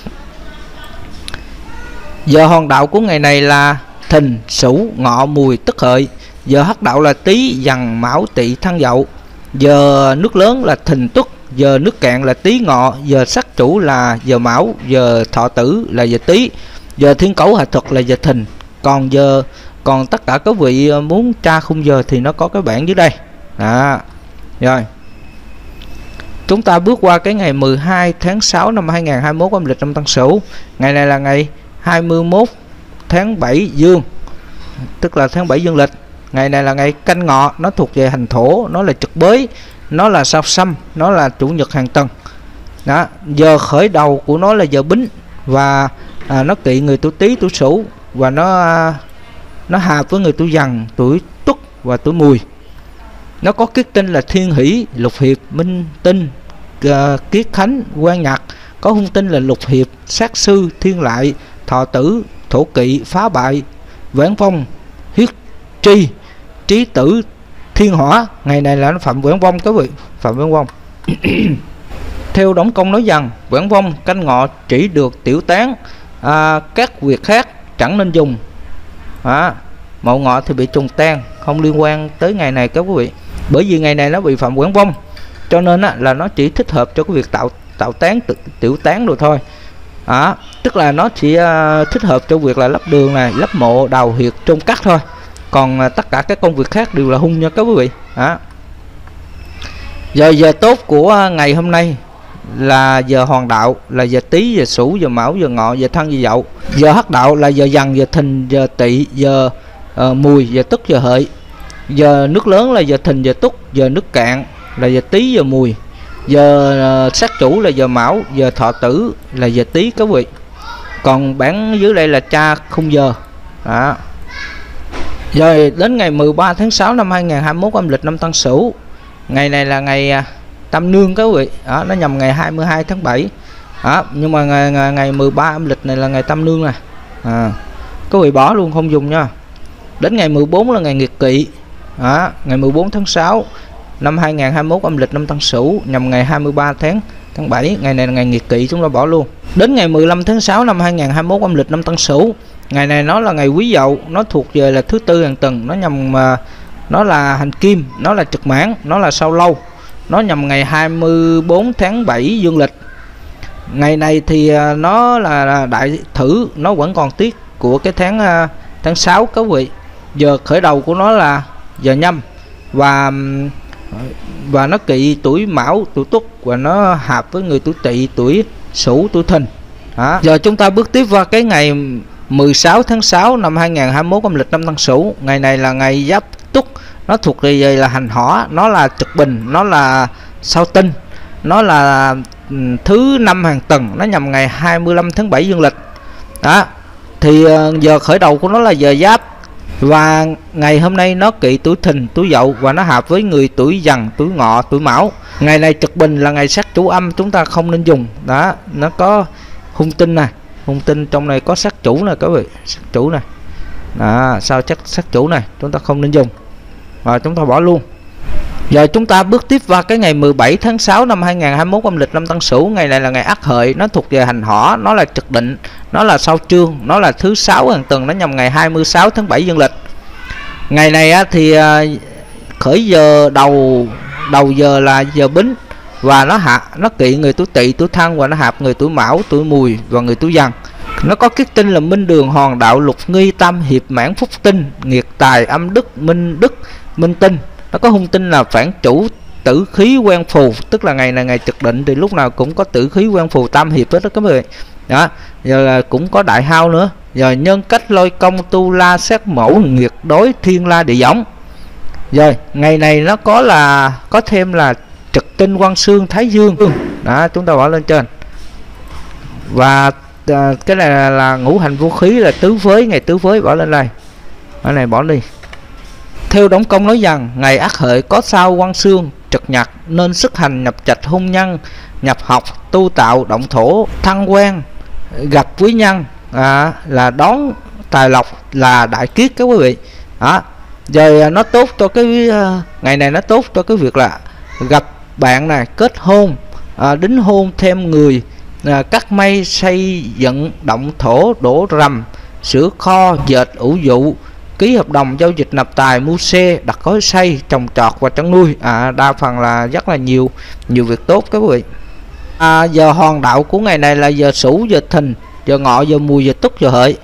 Speaker 2: Giờ hòn đạo của ngày này là Thìn, Sửu, Ngọ, Mùi, Tức, Hợi. Giờ hắc đạo là Tý, Dần, Mão, Tỵ, Thân, Dậu. Giờ nước lớn là Thìn, Tuất. Giờ nước cạn là Tý, Ngọ. Giờ sát chủ là giờ Mão. Giờ thọ tử là giờ Tý. Giờ thiên cẩu hạ thuật là giờ Thìn. Còn tất cả các vị muốn tra khung giờ thì nó có cái bảng dưới đây. Rồi chúng ta bước qua cái ngày 12 tháng 6 năm 2021 âm lịch năm Tân Sửu. Ngày này là ngày 21 tháng 7 dương, tức là tháng 7 dương lịch. Ngày này là ngày Canh Ngọ, nó thuộc về hành thổ, nó là trực bới, nó là sao Sâm, nó là chủ nhật hàng tuần. Đó, giờ khởi đầu của nó là giờ Bính, và nó kỵ người tuổi Tý, tuổi Sửu, và nó hợp với người tuổi Dần, tuổi Tuất và tuổi Mùi. Nó có kiết tinh là Thiên Hỷ, Lục Hiệp, Minh Tinh, Kiết Khánh, Quan Nhật. Có hung tinh là Lục Hiệp, Sát Sư, Thiên Lại, Thọ Tử, Thổ Kỵ, Phá Bại, Vãn Vong, Huyết Tri, Trí Tử, Thiên Hỏa. Ngày này là nó phạm Vãn Vong các vị, phạm Vãn Vong. Theo Đổng Công nói rằng Vãn Vong Canh Ngọ chỉ được tiểu tán, các việc khác chẳng nên dùng. Mậu Ngọ thì bị trùng tan, không liên quan tới ngày này các quý vị. Bởi vì ngày này nó bị phạm Vãn Vong, cho nên là nó chỉ thích hợp cho cái việc tạo tán, tiểu tán rồi thôi. Tức là nó chỉ thích hợp cho việc là lắp đường này, lắp mộ, đào huyệt, chôn cắt thôi. Còn tất cả các công việc khác đều là hung nha các quý vị. Giờ tốt của ngày hôm nay là giờ Hoàng đạo, là giờ Tý, giờ Sửu, giờ Mão, giờ Ngọ, giờ Thân, giờ Dậu. Giờ hắc đạo là giờ Dần, giờ Thìn, giờ Tỵ, giờ Mùi, giờ Tức, giờ Hợi. Giờ nước lớn là giờ Thìn, giờ Tuất. Giờ nước cạn là giờ Tý, giờ Mùi. Giờ sát chủ là giờ Mão. Giờ thọ tử là giờ Tý các vị. Còn bản dưới đây là tra khung giờ. Rồi đến ngày 13 tháng 6 năm 2021 âm lịch năm Tân Sửu. Ngày này là ngày Tam Nương các vị. Nó nhằm ngày 22 tháng 7. Nhưng mà ngày 13 âm lịch này là ngày Tam Nương nè. Các vị bỏ luôn không dùng nha. Đến ngày 14 là ngày Nghiệt Kỵ. Ngày 14 tháng 6 năm 2021 âm lịch năm Tân Sửu, nhằm ngày 23 tháng 7. Ngày này là ngày Nghiệt Kỵ, chúng ta bỏ luôn. Đến ngày 15 tháng 6 năm 2021 âm lịch năm Tân Sửu. Ngày này nó là ngày Quý Dậu, nó thuộc về là thứ tư hàng tuần, nó nhằm nó là hành kim, nó là trực mãn, nó là sao lâu. Nó nhằm ngày 24 tháng 7 dương lịch. Ngày này thì nó là đại thử, nó vẫn còn tiết của cái tháng 6 các vị. giờ khởi đầu của nó là giờ Nhâm, và nó kỵ tuổi Mão, tuổi Tuất, và nó hợp với người tuổi Tỵ, tuổi Sửu, tuổi Thìn. Giờ chúng ta bước tiếp vào cái ngày 16 tháng 6 năm 2021 âm lịch năm Tân Sửu. Ngày này là ngày Giáp Tuất, nó thuộc về là hành hỏa, nó là trực bình, nó là sao tinh, nó là thứ 5 hàng tuần, nó nhằm ngày 25 tháng 7 dương lịch. Thì giờ khởi đầu của nó là giờ Giáp, và ngày hôm nay nó kỵ tuổi Thìn, tuổi Dậu, và nó hợp với người tuổi Dần, tuổi Ngọ, tuổi Mão. Ngày này trực bình là ngày sát chủ âm, chúng ta không nên dùng. Nó có hung tinh này, hung tinh trong này có sát chủ này các vị, sát chủ này. Sao chắc sát chủ này chúng ta không nên dùng, và chúng ta bỏ luôn. Giờ chúng ta bước tiếp vào cái ngày 17 tháng 6 năm 2021 âm lịch năm Tân Sửu. Ngày này là ngày Ất Hợi, nó thuộc về hành hỏa, nó là trực định, nó là sao trương, nó là thứ 6 hàng tuần, nó nhằm ngày 26 tháng 7 dương lịch. Ngày này thì khởi giờ đầu giờ là giờ Bính, và nó kỵ người tuổi Tỵ, tuổi Thân, và nó hợp người tuổi Mão, tuổi Mùi và người tuổi Dần. Nó có kiết tinh là Minh Đường, Hòn Đạo, Lục Nghi, Tam Hiệp, Mãn Phúc Tinh, Nghiệt Tài, Âm Đức, Minh Đức, Minh Tinh. Nó có hung tinh là Phản Chủ, Tử Khí, Quen Phù, tức là ngày này ngày trực định thì lúc nào cũng có tử khí, quen phù, tam hiệp hết đó các vị. Giờ là cũng có đại hao nữa. Giờ nhân cách, lôi công, tu la, sát mẫu, nghiệt đối, thiên la, địa võng. Rồi ngày này nó có thêm là trực tinh, Quan Xương, Thái Dương. Chúng ta bỏ lên trên. Và cái này là ngũ hành vũ khí là tứ phới, ngày tứ phới bỏ lên đây. Cái này bỏ đi. Theo Đổng Công nói rằng ngày Ất Hợi có sao Quan Xương trực nhật, nên sức hành nhập trạch, hôn nhân, nhập học, tu tạo, động thổ, thăng quan, gặp quý nhân, là đón tài lộc, là đại kiết các quý vị. Rồi nó tốt cho cái ngày này, nó tốt cho cái việc là gặp bạn này, kết hôn, đính hôn thêm người, cắt may, xây dựng, động thổ, đổ rầm, sửa kho, dệt, ủ dụ, ký hợp đồng, giao dịch, nạp tài, mua xe, đặt gói xây, trồng trọt và chăn nuôi. Đa phần là rất là nhiều việc tốt các quý vị. Giờ hòn đạo của ngày này là giờ Sửu, giờ Thìn, giờ Ngọ, giờ Mùi, giờ Tuất, giờ Hợi.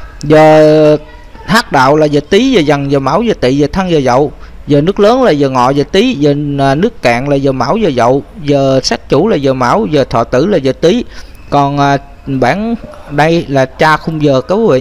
Speaker 2: Giờ hắc đạo là giờ Tý, giờ Dần, giờ Mão, giờ Tỵ, giờ Thân, giờ Dậu. Giờ nước lớn là giờ Ngọ, giờ Tý. Giờ nước cạn là giờ Mão, giờ Dậu. Giờ sát chủ là giờ Mão. Giờ thọ tử là giờ Tý. Còn bản đây là tra khung giờ các quý vị.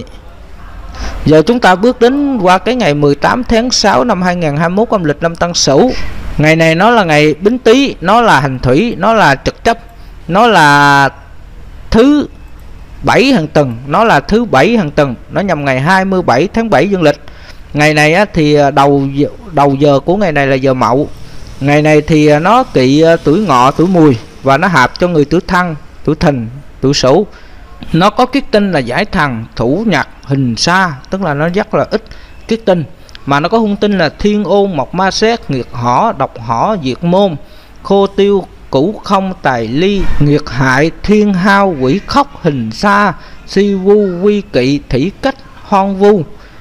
Speaker 2: Giờ chúng ta bước đến qua cái ngày 18 tháng 6 năm 2021 âm lịch năm Tân Sửu. Ngày này nó là ngày Bính Tý, nó là hành thủy, nó là trực chấp, nó là thứ 7 hàng tuần, nó là thứ 7 hàng tuần, nó nhằm ngày 27 tháng 7 dương lịch. Ngày này thì đầu giờ của ngày này là giờ Mậu. Ngày này thì nó kỵ tuổi Ngọ, tuổi Mùi, và nó hợp cho người tuổi Thân, tuổi Thìn, tuổi Sửu. Nó có kiết tinh là Giải Thần, Thủ Nhật, Hình Sa, tức là nó rất là ít kiết tinh. Mà nó có hung tinh là Thiên Ôn, Mộc Ma Xét, Nghiệt Hỏa, Độc Hỏa, Diệt Môn, Khô Tiêu, Cửu Không, Tài Ly, Nghiệt Hại, Thiên Hao, Quỷ Khóc, Hình Sa, Si Vu, Quy Kỵ, Thủy Cách, Hoang Vu,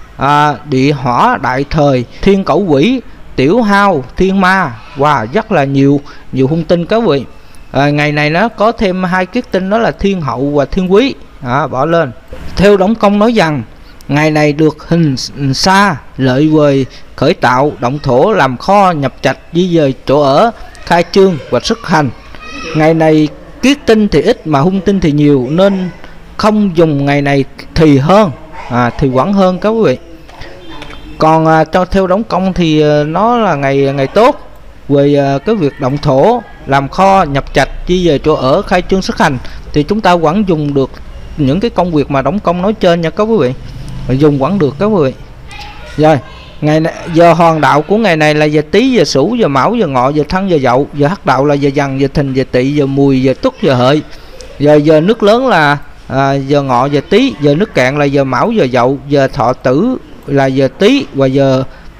Speaker 2: Địa Hỏa, Đại Thời, Thiên Cẩu Quỷ, Tiểu Hao, Thiên Ma, và rất là nhiều hung tinh các vị. Ngày này nó có thêm 2 kiết tinh, đó là Thiên Hậu và Thiên Quý. Bỏ lên. Theo Đổng Công nói rằng ngày này được hình xa, lợi về khởi tạo, động thổ, làm kho, nhập trạch, di dời chỗ ở, khai trương và xuất hành. Ngày này kiết tinh thì ít mà hung tinh thì nhiều, nên không dùng ngày này thì hơn, thì vẫn hơn các quý vị. Còn theo Đổng Công thì nó là ngày tốt về cái việc động thổ, làm kho, nhập trạch, di dời chỗ ở, khai trương xuất hành, thì chúng ta vẫn dùng được những cái công việc mà Đổng Công nói trên nha các quý vị, dùng vẫn được các quý vị. Rồi ngày này, giờ hòn đạo của ngày này là giờ Tý, giờ Sửu, giờ Mão, giờ Ngọ, giờ Thân, giờ Dậu. Giờ hắc đạo là giờ Dần, giờ Thìn, giờ Tỵ, giờ Mùi, giờ Tuất, giờ Hợi. Giờ nước lớn là giờ Ngọ, giờ Tý. Giờ nước cạn là giờ Mão, giờ Dậu. Giờ thọ tử là giờ Tý, và giờ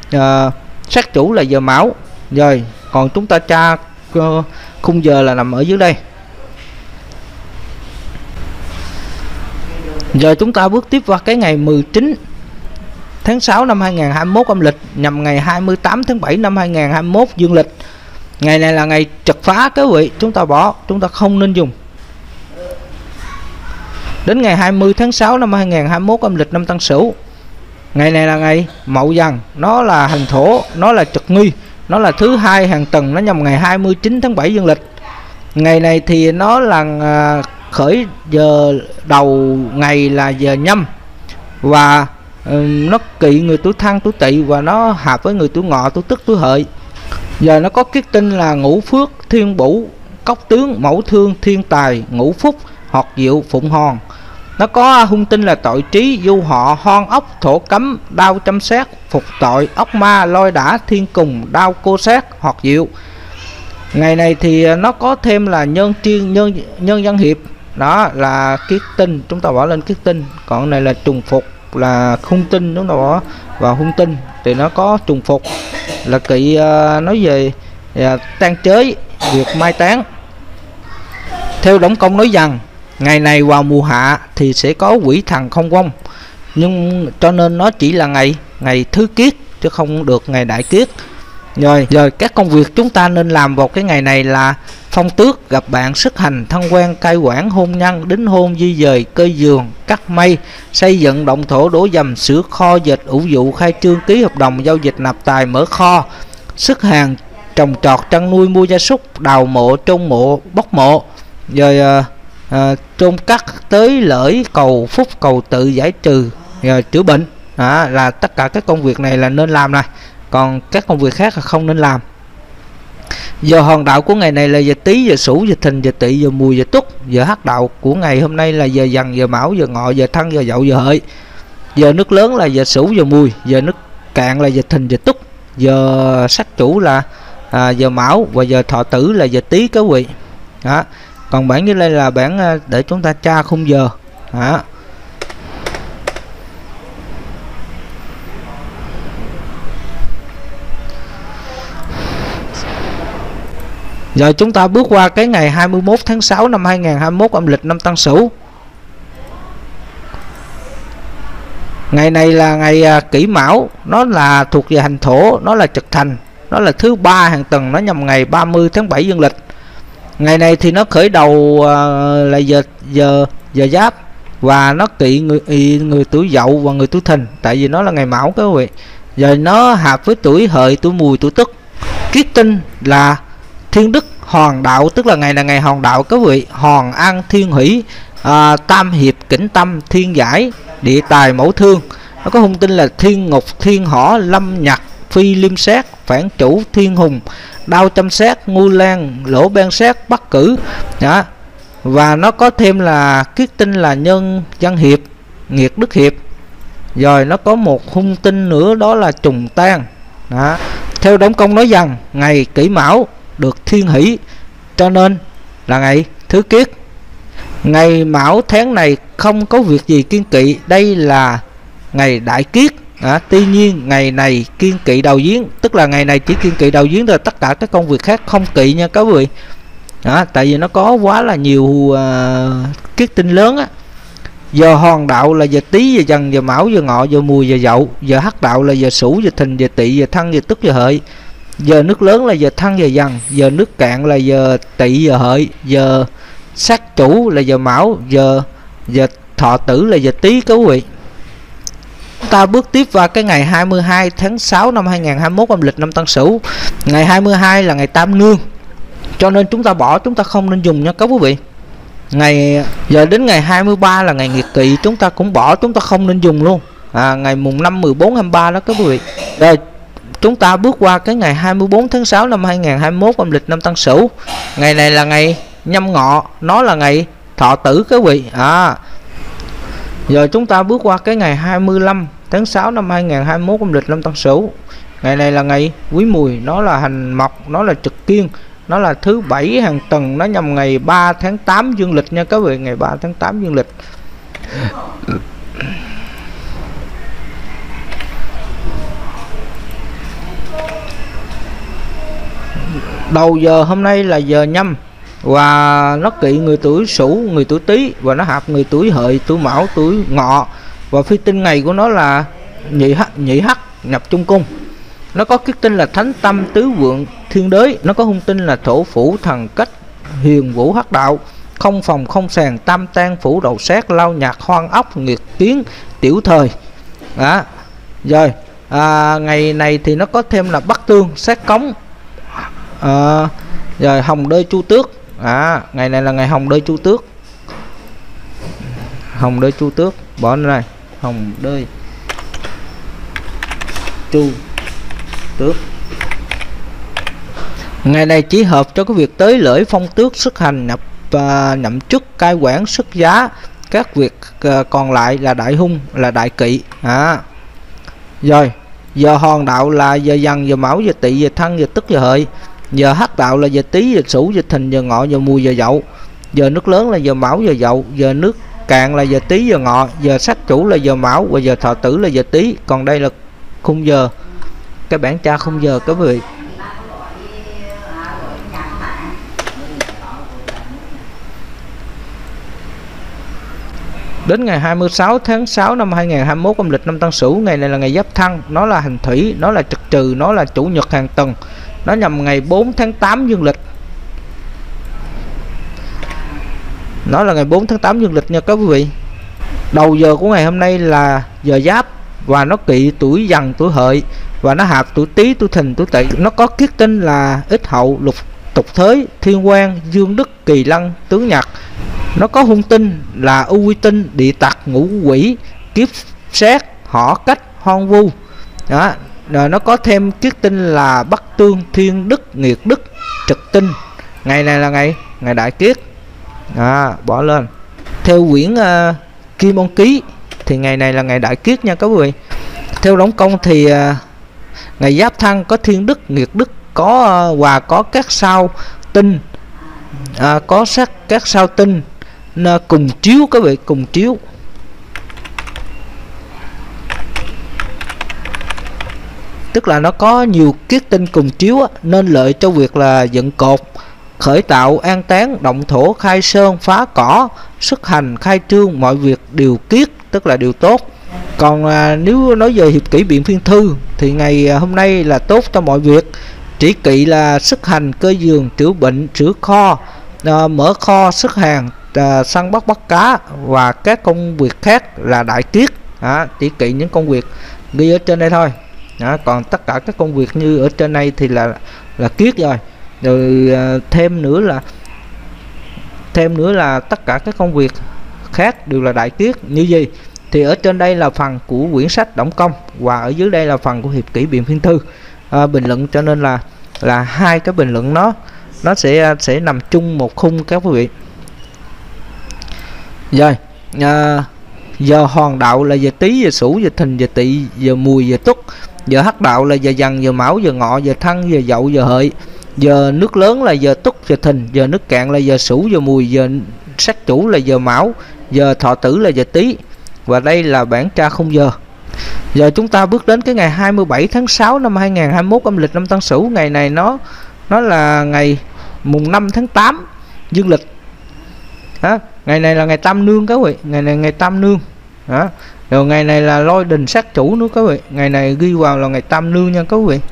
Speaker 2: sát chủ là giờ Mão. Rồi còn chúng ta tra khung giờ là nằm ở dưới đây. Giờ chúng ta bước tiếp vào cái ngày 19 tháng 6 năm 2021 âm lịch, nhằm ngày 28 tháng 7 năm 2021 dương lịch. Ngày này là ngày trật phá các vị, chúng ta bỏ, chúng ta không nên dùng. Đến ngày 20 tháng 6 năm 2021 âm lịch năm Tân Sửu. Ngày này là ngày Mậu Dần, nó là hành thổ, nó là trực nghi, nó là thứ hai hàng tuần, nó nhằm ngày 29 tháng 7 dương lịch. Ngày này thì nó là khởi giờ đầu ngày là giờ nhâm, và nó kỵ người tuổi Thân, tuổi Tỵ, và nó hợp với người tuổi Ngọ, tuổi Tức, tuổi Hợi. Giờ nó có kiết tinh là Ngũ Phước, Thiên Bửu, Cốc Tướng, Mẫu Thương, Thiên Tài, Ngũ Phúc, Hoạt Diệu, Phụng Hòn. Nó có hung tinh là Tội Trí, Du Họ, Hon Ốc, Thổ Cấm, Đao Châm Sát, Phục Tội, Ốc Ma, Lôi Đả, Thiên Cùng, Đao Cô Sát, Hoạt Diệu. Ngày này thì nó có thêm là nhân dân hiệp, đó là kiết tinh, chúng ta bỏ lên kiết tinh. Còn này là trùng phục, là hung tinh, chúng ta bỏ vào hung tinh thì nó có trùng phục là kỵ nói về tan chới, việc mai táng. Theo Đổng Công nói rằng ngày này vào mùa hạ thì sẽ có quỷ thần không vong, nhưng cho nên nó chỉ là ngày thứ kiết chứ không được ngày đại kiết. Rồi các công việc chúng ta nên làm vào cái ngày này là phong tước, gặp bạn, sức hành, thân quen, cai quản, hôn nhân, đính hôn, di dời, cơi giường, cắt mây, xây dựng, động thổ, đổ dầm, sửa kho, dệt, ủ dụ, khai trương, ký hợp đồng, giao dịch, nạp tài, mở kho, sức hàng, trồng trọt, chăn nuôi, mua gia súc, đào mộ, chôn mộ, bốc mộ, rồi chôn cắt, tới lợi, cầu phúc, cầu tự, giải trừ, rồi chữa bệnh. Đó, là tất cả các công việc này là nên làm này, còn các công việc khác là không nên làm. Giờ hòn đạo của ngày này là giờ Tý, giờ Sửu, giờ Thìn, giờ Tỵ, giờ Mùi, giờ Tuất. Giờ hắc đạo của ngày hôm nay là giờ Dần, giờ Mão, giờ Ngọ, giờ Thân, giờ Dậu, giờ Hợi. Giờ nước lớn là giờ Sửu, giờ Mùi. Giờ nước cạn là giờ Thìn, giờ Tuất. Giờ sát chủ là giờ Mão, và giờ Thọ Tử là giờ Tý các vị. Đó. Còn bản dưới đây là bản để chúng ta tra khung giờ. Đó. Giờ chúng ta bước qua cái ngày 21 tháng 6 năm 2021 âm lịch năm Tân Sửu. Ngày này là ngày Kỷ Mão, nó là thuộc về hành thổ, nó là trực thành, nó là thứ ba hàng tuần, nó nhằm ngày 30 tháng 7 dương lịch. Ngày này thì nó khởi đầu là giờ Giáp, và nó kỵ người tuổi Dậu và người tuổi Thìn, tại vì nó là ngày Mão các vị. Giờ nó hợp với tuổi Hợi, tuổi Mùi, tuổi Tuất. Kiết tinh là Thiên Đức, Hòn Đạo, tức là ngày là ngày Hòn Đạo các vị. Hòn An, Thiên Hỷ, Tam Hiệp, Kỉnh Tâm, Thiên Giải, Địa Tài, Mẫu Thương. Nó có hung tinh là Thiên Ngục, Thiên Hỏa, Lâm Nhật, Phi Liêm Sát, Phản Chủ, Thiên Hùng, Đao Châm Sát, Ngu Lan, Lỗ Ban Sát, Bắc Cử. Đó. Và nó có thêm là kiết tinh là Nhân Dân Hiệp, Nghiệt Đức Hiệp. Rồi nó có một hung tinh nữa, đó là Trùng Tan. Đó. Theo Đổng Công nói rằng ngày Kỷ Mão được thiên hỷ, cho nên là ngày thứ kiết. Ngày Mão tháng này không có việc gì kiêng kỵ, đây là ngày đại kiết. Tuy nhiên ngày này kiêng kỵ đầu giếng, tức là ngày này chỉ kiêng kỵ đầu giếng thôi, tất cả các công việc khác không kỵ nha các vị. Tại vì nó có quá là nhiều kiết tinh lớn á. Giờ hòn đạo là giờ Tý, giờ Dần, giờ Mão, giờ Ngọ, giờ Mùi, giờ Dậu. Giờ hắc đạo là giờ Sửu, giờ Thìn, giờ Tỵ, giờ Thân, giờ Tuất, giờ Hợi. Giờ nước lớn là giờ Thân, giờ Dần. Giờ nước cạn là giờ Tỵ, giờ Hợi. Giờ sát chủ là giờ Mão. Giờ Thọ Tử là giờ Tý các quý vị. Chúng ta bước tiếp vào cái ngày 22 tháng 6 năm 2021 âm lịch năm Tân Sửu. Ngày 22 là ngày Tam Nương, cho nên chúng ta bỏ, chúng ta không nên dùng nha các quý vị. Giờ đến ngày 23 là ngày Nghiệt Kỵ, chúng ta cũng bỏ, chúng ta không nên dùng luôn. Ngày mùng 5, 14, 23 đó các quý vị. Rồi chúng ta bước qua cái ngày 24 tháng 6 năm 2021 âm lịch năm Tân Sửu. Ngày này là ngày Nhâm Ngọ, nó là ngày Thọ Tử các quý vị. Giờ chúng ta bước qua cái ngày 25 tháng 6 năm 2021 âm lịch năm Tân Sửu. Ngày này là ngày Quý Mùi, nó là hành mộc, nó là trực kiên, nó là thứ 7 hàng tuần, nó nhằm ngày 3 tháng 8 dương lịch nha các vị, ngày 3 tháng 8 dương lịch. Đầu giờ hôm nay là giờ Nhâm, và nó kỵ người tuổi Sửu, người tuổi Tý, và nó hợp người tuổi Hợi, tuổi Mão, tuổi Ngọ. Và phi tinh ngày của nó là nhị hắc nhập trung cung. Nó có kiết tinh là Thánh Tâm, Tứ Vượng, Thiên Đới. Nó có hung tinh là Thổ Phủ, Thần Cách, Huyền Vũ, Hắc Đạo, Không Phòng, Không Sàn, Tam Tan, Phủ, Đầu Sát, Lao Nhạc, Hoang Ốc, Nghiệt Kiến, Tiểu Thời. Đó. Rồi ngày này thì nó có thêm là Bắc Tương sát cống, rồi Hồng Đơi Chu Tước. Ngày này là ngày Hồng Đơi Chu Tước. Hồng Đơi Chu Tước, bỏ lên này, Hồng Đơi Chu Tước. Ngày này chỉ hợp cho cái việc tới lễ phong tước, xuất hành, nhậm chức, cai quản, xuất giá. Các việc còn lại là đại hung, là đại kỵ. Rồi giờ hòn đạo là giờ Dần, giờ Mão, giờ Tỵ, giờ Thân, giờ Tức, giờ Hợi. Giờ hắc đạo là giờ Tý, giờ Sửu, giờ Thìn, giờ Ngọ, giờ Mùi, giờ Dậu. Giờ nước lớn là giờ Mão, giờ Dậu. Giờ nước cạn là giờ Tý, giờ Ngọ. Giờ sát chủ là giờ Mão, và giờ thọ tử là giờ Tý. Còn đây là khung giờ, cái bảng tra khung giờ các quý vị. Đến ngày 26 tháng 6 năm 2021 âm lịch năm Tân Sửu, ngày này là ngày Giáp Thân, nó là hành thủy, nó là trực trừ, nó là chủ nhật hàng tuần, nó nhằm ngày 4 tháng 8 dương lịch. Nó là ngày 4 tháng 8 dương lịch nha các quý vị. Đầu giờ của ngày hôm nay là giờ Giáp, và nó kỵ tuổi Dần, tuổi Hợi, và nó hợp tuổi Tý, tuổi Thìn, tuổi Tỵ. Nó có kiết tinh là Ích Hậu, Lục Tục Thới, Thiên Quan, Dương Đức, Kỳ Lân, Tướng Nhật. Nó có hung tinh là U Quy Tinh, Địa Tặc, Ngũ Quỷ, Kiếp Sát, Hỏa Cách, Hoang Vu. Đó. Rồi nó có thêm kiết tinh là Bắc Tương, Thiên Đức, Nghiệt Đức, Trực Tinh. Ngày này là ngày đại kiết. Bỏ lên. Theo quyển Kim Ôn Ký thì ngày này là ngày đại kiết nha các quý vị. Theo đóng công thì ngày Giáp Thân có Thiên Đức, Nghiệt Đức, có và có các sao tinh, có các sao tinh cùng chiếu các vị, cùng chiếu. Tức là nó có nhiều kiết tinh cùng chiếu nên lợi cho việc là dựng cột, khởi tạo, an táng, động thổ, khai sơn, phá cỏ, xuất hành, khai trương, mọi việc đều kiết, tức là điều tốt. Còn nếu nói về hiệp kỷ biện phiên thư thì ngày hôm nay là tốt cho mọi việc. Chỉ kỵ là xuất hành, cơ giường, trữ bệnh, trữ kho, mở kho, xuất hàng, săn bắt bắt cá, và các công việc khác là đại kiết. Chỉ kỵ những công việc ghi ở trên đây thôi. Còn tất cả các công việc như ở trên đây thì là kiết rồi. Rồi thêm nữa là tất cả các công việc khác đều là đại kiết. Như gì thì ở trên đây là phần của quyển sách Đổng Công, và ở dưới đây là phần của hiệp kỷ biện phiên thư bình luận, cho nên là hai cái bình luận nó sẽ nằm chung một khung các quý vị. Rồi giờ Hoàng đạo là giờ Tý, giờ Sửu, giờ Thìn, giờ Tỵ, giờ Mùi, giờ Tuất. Giờ hắc đạo là giờ Dần, giờ Mão, giờ Ngọ, giờ Thân, giờ Dậu, giờ Hợi. Giờ nước lớn là giờ Tuất, giờ Thìn. Giờ nước cạn là giờ Sửu, giờ Mùi. Giờ sát chủ là giờ Mão. Giờ thọ tử là giờ Tý. Và đây là bảng tra khung giờ. Giờ chúng ta bước đến cái ngày 27 tháng 6 năm 2021 âm lịch năm Tân Sửu. Ngày này nó là ngày mùng 5 tháng 8 dương lịch. Ngày này là ngày Tam Nương các vị. Ngày này ngày Tam Nương. Rồi ngày này là lôi đình sát chủ nữa các vị. Ngày này ghi vào là ngày Tam Nương nha các vị.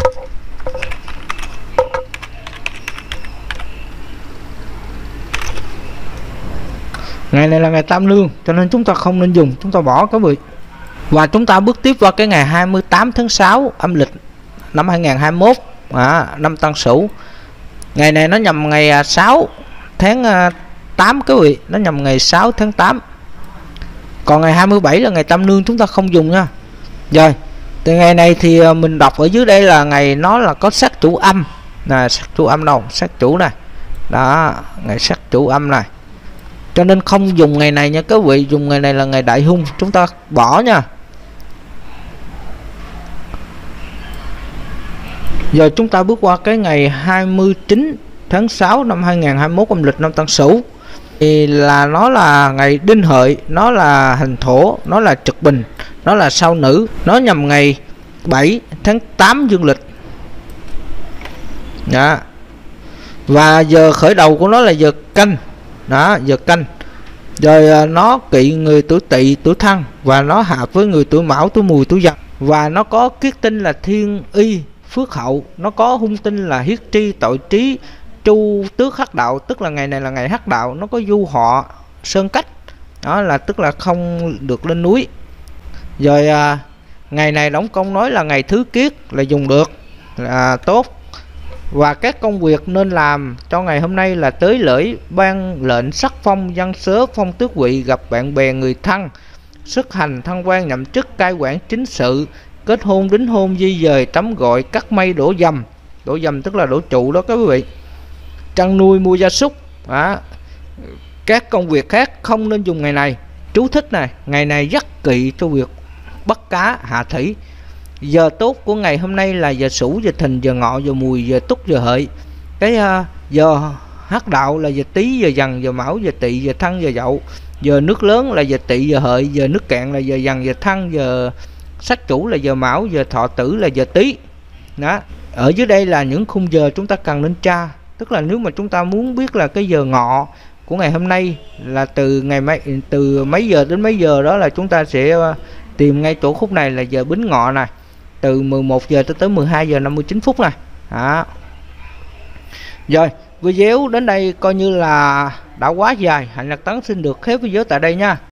Speaker 2: Ngày này là ngày Tam Nương, cho nên chúng ta không nên dùng, chúng ta bỏ các vị. Và chúng ta bước tiếp vào cái ngày 28 tháng 6 âm lịch năm 2021 năm Tân Sửu. Ngày này nó nhằm ngày 6 tháng 8 các vị, nó nhằm ngày 6 tháng 8. Còn ngày 27 là ngày Tam Nương, chúng ta không dùng nha. Rồi, từ ngày này thì mình đọc ở dưới đây là ngày nó là có sát chủ âm. Nè, sát chủ âm đâu? Sát chủ này. Đó, ngày sát chủ âm này. Cho nên không dùng ngày này nha các vị, dùng ngày này là ngày đại hung, chúng ta bỏ nha. Giờ chúng ta bước qua cái ngày 29 tháng 6 năm 2021 âm lịch năm Tân Sửu. Thì là nó là ngày Đinh Hợi, nó là hành thổ, nó là trực bình, nó là sao nữ, nó nhằm ngày 7 tháng 8 dương lịch. Đó. Và giờ khởi đầu của nó là giờ Canh. Đó, giờ Canh. Rồi nó kỵ người tuổi Tỵ, tuổi Thân, và nó hợp với người tuổi Mão, tuổi Mùi, tuổi Dần. Và nó có kiết tinh là Thiên Y, Phước Hậu. Nó có hung tinh là Hiết Tri, Tội Trí, Chu Tước, Hắc Đạo. Tức là ngày này là ngày Hắc Đạo. Nó có du họ, Sơn Cách. Đó là tức là không được lên núi. Rồi ngày này đổng công nói là ngày thứ kiết, là dùng được, là tốt. Và các công việc nên làm cho ngày hôm nay là tới lễ ban lệnh sắc phong, dân sớ, phong tước vị, gặp bạn bè người thân, xuất hành thăng quan, nhậm chức, cai quản chính sự, kết hôn, đính hôn, di dời, tắm gội, cắt mây, đổ dầm. Đổ dầm tức là đổ trụ đó các quý vị. Chăn nuôi, mua gia súc. Các công việc khác không nên dùng ngày này. Chú thích này, ngày này rất kỵ cho việc bắt cá, hạ thủy. Giờ tốt của ngày hôm nay là giờ Sửu, giờ Thìn, giờ Ngọ, giờ Mùi, giờ Tuất, giờ Hợi. Cái giờ Hắc Đạo là giờ Tý, giờ Dần, giờ Mão, giờ Tỵ, giờ Thân, giờ Dậu. Giờ nước lớn là giờ Tỵ, giờ Hợi. Giờ nước cạn là giờ Dần, giờ Thân. Giờ Sát Chủ là giờ Mão. Giờ Thọ Tử là giờ Tý. Đó. Ở dưới đây là những khung giờ chúng ta cần nên tra. Tức là nếu mà chúng ta muốn biết là cái giờ Ngọ của ngày hôm nay là từ mấy giờ đến mấy giờ, đó là chúng ta sẽ tìm ngay chỗ khúc này là giờ Bính Ngọ này, từ 11 giờ tới 12 giờ 59 phút này. Rồi, video đến đây coi như là đã quá dài. Hạnh Lạc Tấn xin được khép video tại đây nha.